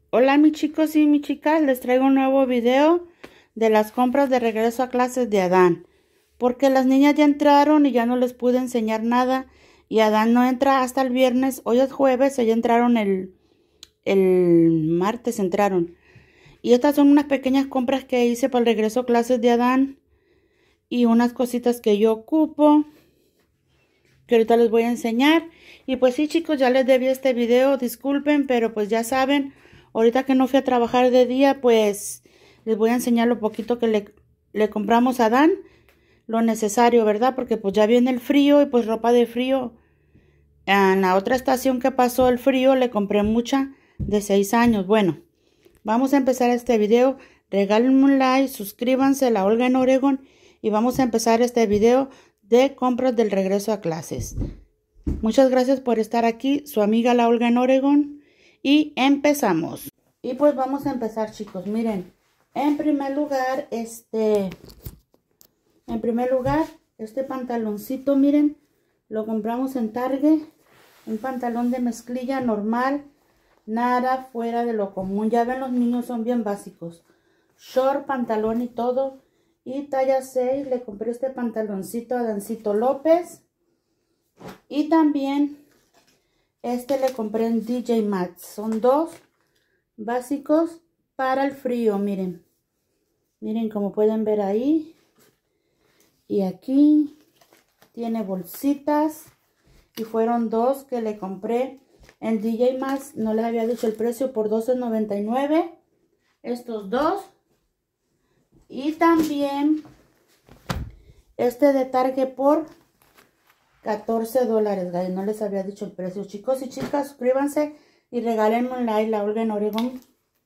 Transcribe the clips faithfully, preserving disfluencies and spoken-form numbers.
Hola mis chicos y mis chicas, les traigo un nuevo video de las compras de regreso a clases de Adán. Porque las niñas ya entraron y ya no les pude enseñar nada. Y Adán no entra hasta el viernes, hoy es jueves, ya entraron el, el martes entraron. Y estas son unas pequeñas compras que hice para el regreso a clases de Adán. Y unas cositas que yo ocupo, que ahorita les voy a enseñar. Y pues sí chicos, ya les debí este video, disculpen, pero pues ya saben, ahorita que no fui a trabajar de día, pues les voy a enseñar lo poquito que le, le compramos a Adán, lo necesario, ¿verdad? Porque pues ya viene el frío y pues ropa de frío. En la otra estación que pasó el frío le compré mucha de seis años. Bueno, vamos a empezar este video. Regálenme un like, suscríbanse, La Olga en Oregon, y vamos a empezar este video de compras del regreso a clases. Muchas gracias por estar aquí, su amiga La Olga en Oregon, y empezamos. Y pues vamos a empezar chicos, miren, en primer lugar, este, en primer lugar, este pantaloncito, miren, lo compramos en Target, un pantalón de mezclilla normal, nada fuera de lo común, ya ven los niños son bien básicos, short, pantalón y todo, y talla seis, le compré este pantaloncito a Dancito López, y también este le compré en D J Maxx, son dos básicos para el frío, miren, miren como pueden ver ahí, y aquí tiene bolsitas, y fueron dos que le compré en D J Maxx, no les había dicho el precio, por doce noventa y nueve, estos dos, y también este de Target por catorce dólares, guys. No les había dicho el precio. Chicos y chicas, suscríbanse y regálenme un like, La Olga en Oregon.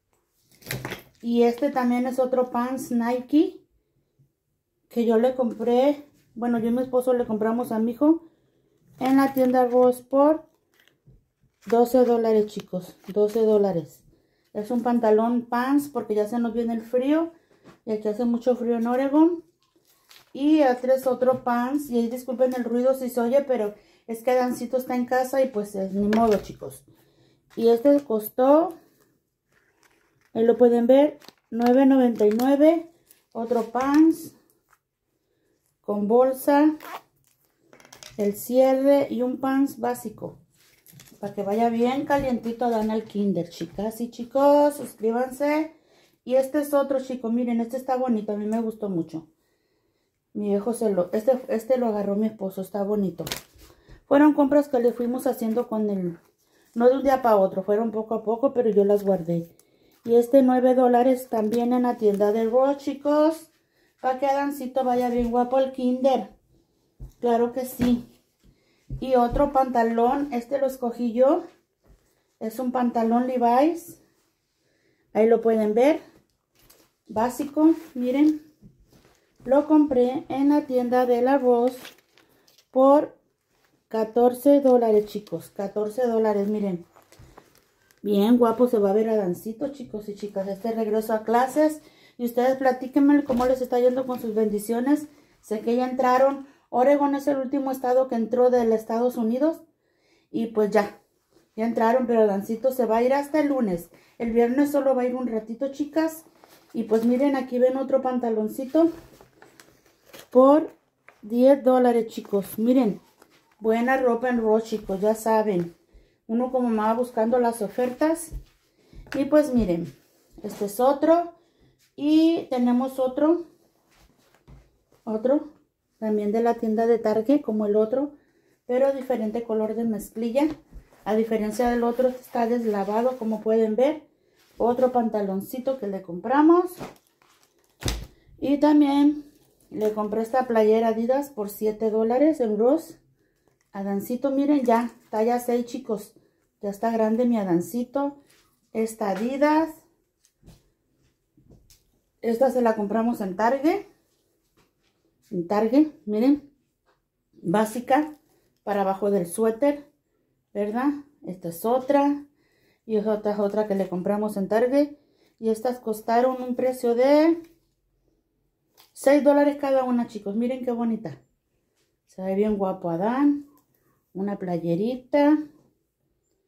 Y este también es otro pants Nike que yo le compré. Bueno, yo y mi esposo le compramos a mi hijo en la tienda Ross por doce dólares, chicos. doce dólares. Es un pantalón pants porque ya se nos viene el frío. Y aquí hace mucho frío en Oregon. Y este es otro pants. Y ahí disculpen el ruido si se oye, pero es que Dancito está en casa y pues es ni modo, chicos. Y este costó, ahí lo pueden ver, nueve noventa y nueve. Otro pants con bolsa, el cierre y un pants básico. Para que vaya bien calientito Dan al kinder, chicas y chicos. Suscríbanse. Y este es otro, chicos. Miren, este está bonito. A mí me gustó mucho. Mi viejo se lo... Este, este lo agarró mi esposo. Está bonito. Fueron compras que le fuimos haciendo con el... No de un día para otro. Fueron poco a poco, pero yo las guardé. Y este nueve dólares también en la tienda de Ross, chicos. Para que Dancito vaya bien guapo al kinder. Claro que sí. Y otro pantalón. Este lo escogí yo. Es un pantalón Levi's. Ahí lo pueden ver. Básico, miren. Lo compré en la tienda de la Ross por catorce dólares, chicos. catorce dólares, miren. Bien guapo se va a ver a Dancito, chicos y chicas. Este regreso a clases. Y ustedes platíquenme cómo les está yendo con sus bendiciones. Sé que ya entraron. Oregon es el último estado que entró de los Estados Unidos. Y pues ya. Ya entraron, pero Dancito se va a ir hasta el lunes. El viernes solo va a ir un ratito, chicas. Y pues miren, aquí ven otro pantaloncito por diez dólares, chicos. Miren, buena ropa en Ross, chicos, ya saben. Uno como me va buscando las ofertas. Y pues miren, este es otro. Y tenemos otro. Otro. También de la tienda de Target, como el otro. Pero diferente color de mezclilla. A diferencia del otro, este está deslavado, como pueden ver. Otro pantaloncito que le compramos. Y también le compré esta playera Adidas por siete dólares en Ross. Adancito, miren ya, talla seis, chicos. Ya está grande mi Adancito. Esta Adidas. Esta se la compramos en Target. En Target, miren. Básica, para abajo del suéter, ¿verdad? Esta es otra. Y esta es otra que le compramos en Target. Y estas costaron un precio de seis dólares cada una, chicos. Miren qué bonita. Se ve bien guapo Adán. Una playerita.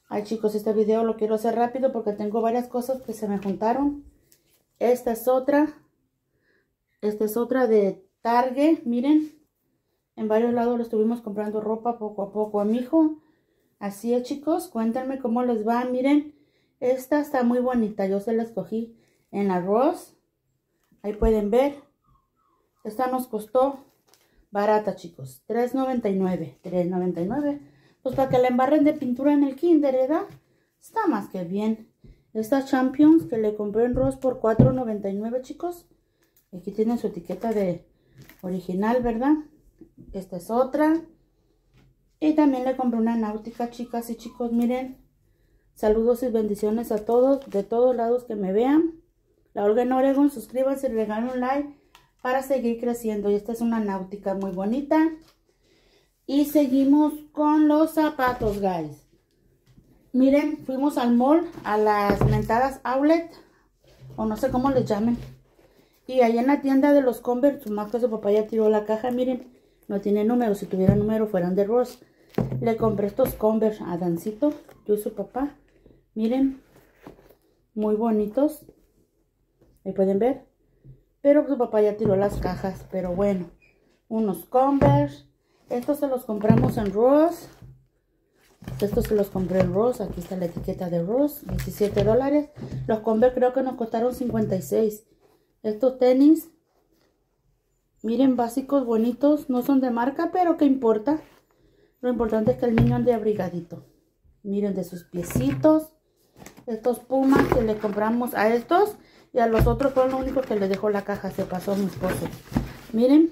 Ay, chicos, este video lo quiero hacer rápido porque tengo varias cosas que se me juntaron. Esta es otra. Esta es otra de Target, miren. En varios lados le estuvimos comprando ropa poco a poco a mi hijo. Así es, chicos, cuéntenme cómo les va. Miren, esta está muy bonita. Yo se la escogí en la Ross. Ahí pueden ver. Esta nos costó barata, chicos. tres noventa y nueve. tres noventa y nueve. Pues para que la embarren de pintura en el kinder, ¿verdad? Está más que bien. Esta Champions que le compré en Ross por cuatro noventa y nueve, chicos. Aquí tiene su etiqueta de original, ¿verdad? Esta es otra. Y también le compré una náutica, chicas y chicos, miren. Saludos y bendiciones a todos, de todos lados que me vean. La Olga en Oregon, suscríbanse, regalen un like para seguir creciendo. Y esta es una náutica muy bonita. Y seguimos con los zapatos, guys. Miren, fuimos al mall, a las mentadas outlet, o no sé cómo les llamen. Y ahí en la tienda de los Converse, su marca, su papá ya tiró la caja, miren. No tiene número, si tuviera número fueran de Ross. Le compré estos Converse a Dancito, yo y su papá. Miren, muy bonitos. Ahí pueden ver. Pero su papá ya tiró las cajas, pero bueno. Unos Converse. Estos se los compramos en Ross. Estos se los compré en Ross. Aquí está la etiqueta de Ross. diecisiete dólares. Los Converse creo que nos costaron cincuenta y seis. Estos tenis. Miren, básicos, bonitos. No son de marca, pero ¿qué importa? Lo importante es que el niño ande abrigadito. Miren de sus piecitos. Estos Pumas que le compramos a estos. Y a los otros fueron lo único que le dejó la caja. Se pasó a mi esposo. Miren.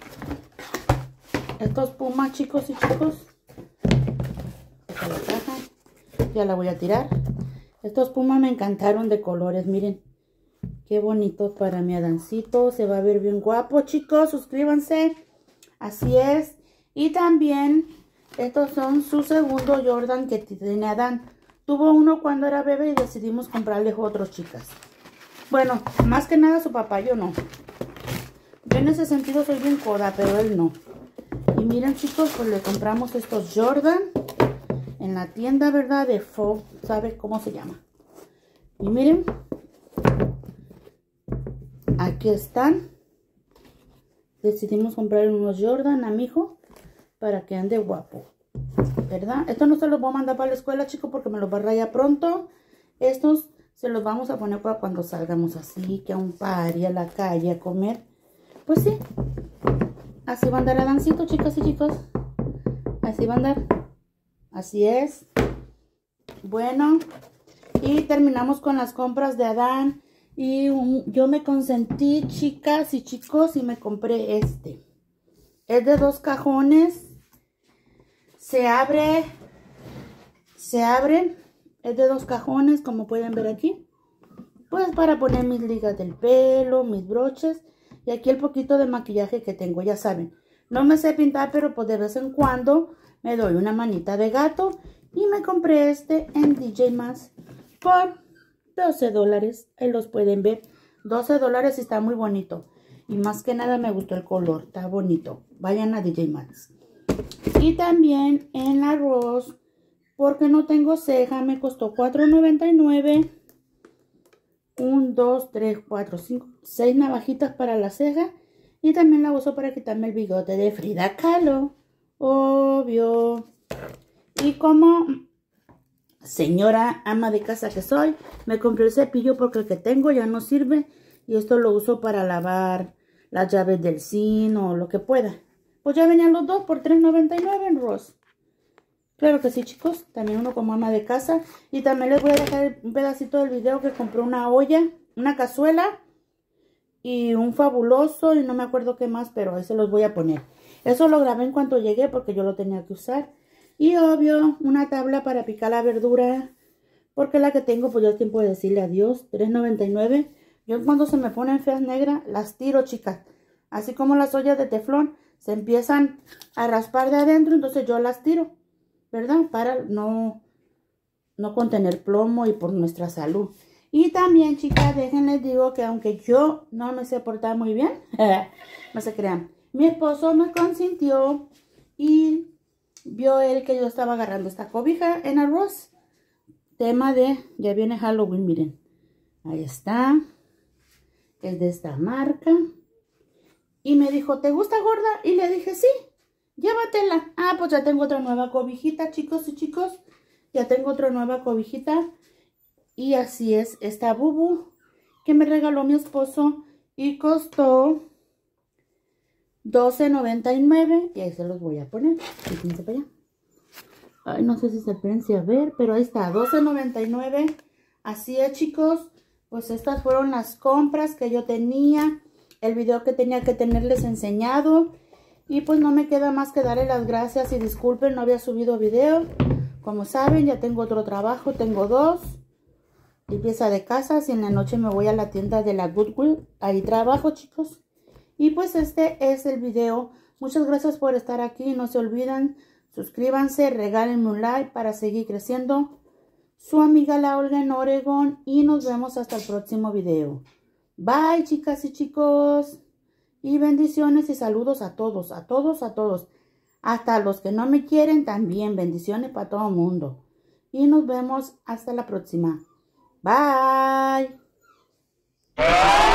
Estos Pumas, chicos y chicos. Esta es la caja. Ya la voy a tirar. Estos Pumas me encantaron de colores. Miren. Qué bonitos para mi Adancito. Se va a ver bien guapo, chicos. Suscríbanse. Así es. Y también, estos son su segundo Jordan que tiene Adán. Tuvo uno cuando era bebé y decidimos comprarles otros, chicas. Bueno, más que nada su papá, yo no. Yo en ese sentido soy bien coda, pero él no. Y miren, chicos, pues le compramos estos Jordan en la tienda, ¿verdad? De Faux, ¿sabe cómo se llama? Y miren. Aquí están. Decidimos comprar unos Jordan a mi hijo para que ande guapo, ¿verdad? Estos no se los voy a mandar para la escuela, chicos, porque me los va a rayar pronto. Estos se los vamos a poner para cuando salgamos así, que a un party, a la calle, a comer. Pues sí. Así va a andar Adancito, chicas y chicos. Así va a andar. Así es. Bueno. Y terminamos con las compras de Adán. Y un, yo me consentí, chicas y chicos, y me compré este. Es de dos cajones. Se abre. Se abre. Es de dos cajones, como pueden ver aquí. Pues para poner mis ligas del pelo, mis broches. Y aquí el poquito de maquillaje que tengo, ya saben. No me sé pintar, pero pues de vez en cuando me doy una manita de gato. Y me compré este en D J Maxx por doce dólares. Ahí los pueden ver. doce dólares y está muy bonito. Y más que nada me gustó el color. Está bonito. Vayan a D J Maxx. Y también en la Ross, porque no tengo ceja, me costó cuatro noventa y nueve. uno, dos, tres, cuatro, cinco, seis navajitas para la ceja. Y también la uso para quitarme el bigote de Frida Kahlo. Obvio. Y como señora ama de casa que soy, me compré el cepillo porque el que tengo ya no sirve. Y esto lo uso para lavar las llaves del zinc o lo que pueda. Pues ya venían los dos por tres noventa y nueve en Ross. Claro que sí, chicos. También uno como ama de casa. Y también les voy a dejar un pedacito del video que compré una olla, una cazuela y un fabuloso y no me acuerdo qué más, pero ahí se los voy a poner. Eso lo grabé en cuanto llegué porque yo lo tenía que usar. Y obvio, una tabla para picar la verdura, porque la que tengo pues ya es tiempo de decirle adiós. tres noventa y nueve. Yo cuando se me ponen feas negras, las tiro, chicas. Así como las ollas de teflón se empiezan a raspar de adentro, entonces yo las tiro, ¿verdad? Para no, no contener plomo y por nuestra salud. Y también, chicas, déjenles digo que aunque yo no me sé portar muy bien, no se crean, mi esposo me consintió y vio él que yo estaba agarrando esta cobija en arroz. tema de, ya viene Halloween, miren. Ahí está. Es de esta marca. Y me dijo, ¿te gusta, gorda? Y le dije, sí, llévatela. Ah, pues ya tengo otra nueva cobijita, chicos y chicos. Ya tengo otra nueva cobijita. Y así es esta bubu que me regaló mi esposo. Y costó doce noventa y nueve. Y ahí se los voy a poner. Fíjense para allá. Ay, no sé si se alcanza a ver, pero ahí está, doce noventa y nueve. Así es, chicos. Pues estas fueron las compras que yo tenía. El video que tenía que tenerles enseñado. Y pues no me queda más que darle las gracias y disculpen, no había subido video. Como saben, ya tengo otro trabajo, tengo dos. Limpieza de casas y en la noche me voy a la tienda de la Goodwill. Ahí trabajo, chicos. Y pues este es el video. Muchas gracias por estar aquí. No se olviden, suscríbanse, regálenme un like para seguir creciendo. Su amiga La Olga en Oregon. Y nos vemos hasta el próximo video. Bye, chicas y chicos. Y bendiciones y saludos a todos, a todos, a todos. Hasta los que no me quieren también. Bendiciones para todo el mundo. Y nos vemos hasta la próxima. Bye.